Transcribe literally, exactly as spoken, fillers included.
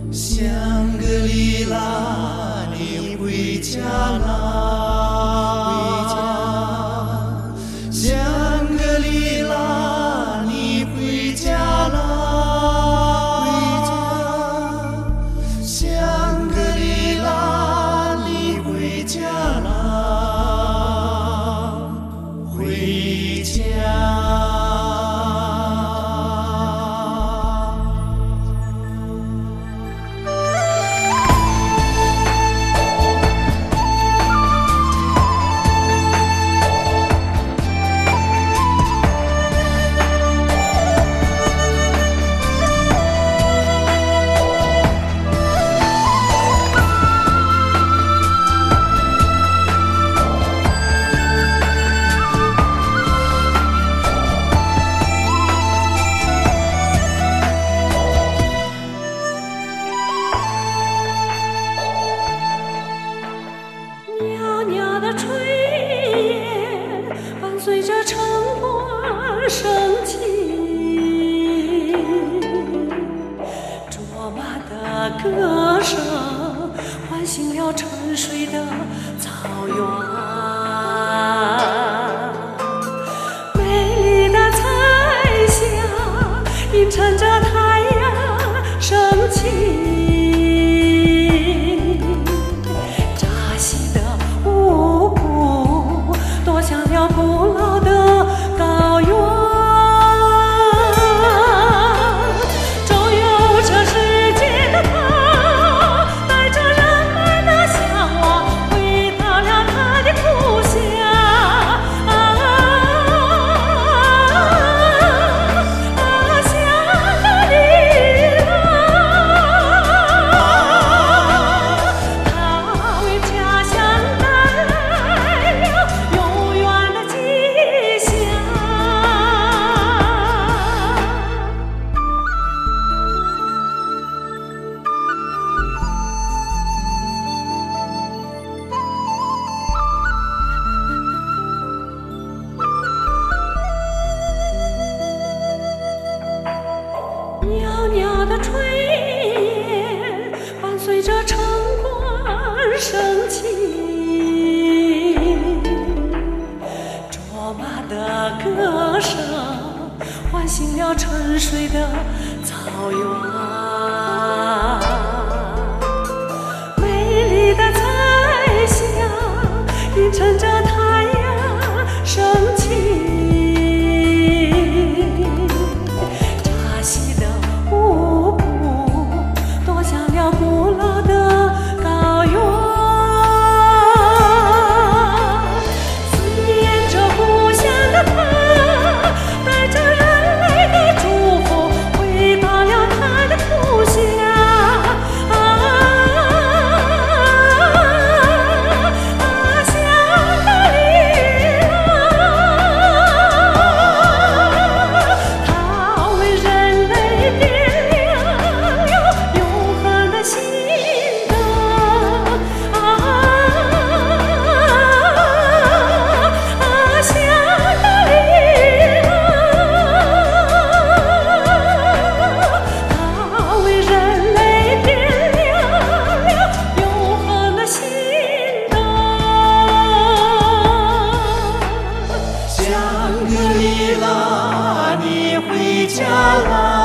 香格里拉，你回家啦！回家，香格里拉，你回家啦！回家，香格里拉，你回家啦！回家。 炊烟伴随着城关升起，卓玛的歌声唤醒了沉睡的草原，美丽的彩霞映衬着太阳升起。古老的高原，周游这世界的他，带着人们的向往，回到了他的故乡。啊啊，香格里拉，他为家乡带来了永远的吉祥。袅袅的炊烟伴随着城关升起，卓玛的歌声唤醒了沉睡的草原，美丽的彩霞映衬着太阳升起。古老的高原，思念着故乡的他，带着人类的祝福，回到了他的故乡。啊啊，香格里拉，它为人类点亮了永恒的心灯。啊啊，香格里拉，它为人类点亮了永恒的心灯。 香格里拉，你回家啦！